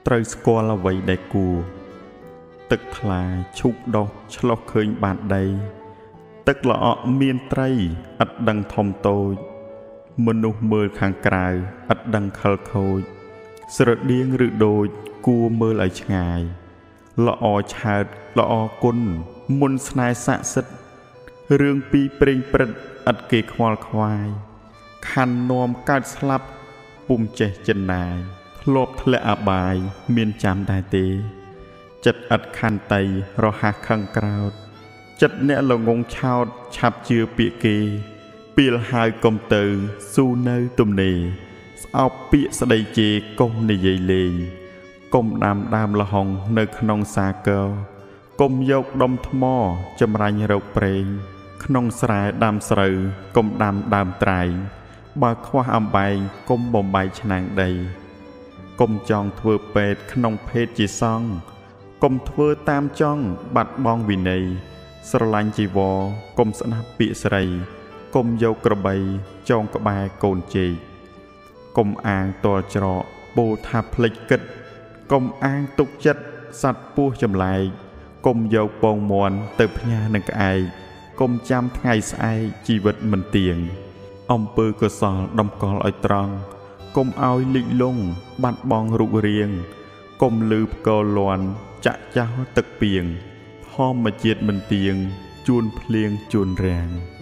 ត្រូវស្គាល់អ្វីដែលគួរទឹកថ្លាឈូកដុះឆ្លុះឃើញបានដីទឹកល្អក់មានត្រីឥតដឹងធំតូចមនុស្សមើលខាងក្រៅឥតដឹងខលខូចស្រដៀងឬដូចគួរមើលឲ្យឆ្ងាយល្អឆើតល្អគុណមុនស្នេហ៍ស័ក្តិសិទ្ធិរឿងពីព្រេងព្រឹត្តឥតគេខ្វល់ខ្វាយខណ្ឌនាំកើតស្លាប់ពុំចេះចិនណាយធ្លាប់ធ្លាក់អបាយមានចាំដែរទេចិត្តឥតខន្តីរហ័សខឹងក្រោតចិត្តអ្នកល្ងងឆោតឆាប់ជឿពាក្យគេពីលហើយកុំទៅស៊ូនៅទំនេរស្អប់ពាក្យស្ដីជេរកុំនិយាយលេងកុំដាំដើមលហុងនៅក្នុងសាគរកុំយកដុំថ្មចម្រាញ់រកប្រេងក្នុងស្រែដាំស្រូវកុំដាំដើមត្រែងបើខ្វះអំបែងកុំបំបែកឆ្នាំងដីកុំចង់ធ្វើពេទ្យក្នុងភេទជាសង្ឃកុំធ្វើតាមចង់បាត់បង់វិន័យស្រឡាញ់ជីវរកុំស្ដាប់ពាក្យស្រីកុំយកក្របីចងក្បែរកូនជែកកុំអាងតលច្រកបូថាផ្លេចគិតកុំអាងទុកចិត្តសត្វពស់ចម្លែកកុំយកពងមាន់ទៅផ្ញើនឹងក្អែកកុំចាំថ្ងៃស្អែកជីវិតមិនទៀងអំពើកុសលដំកល់ឲ្យត្រង់កុំឲ្យលិចលង់បាត់បង់រូបរាងកុំលឺផ្គរលាន់ចាក់ចោលទឹកពីងធម្មជាតិមិនទៀងជួនភ្លៀងជួនរាំង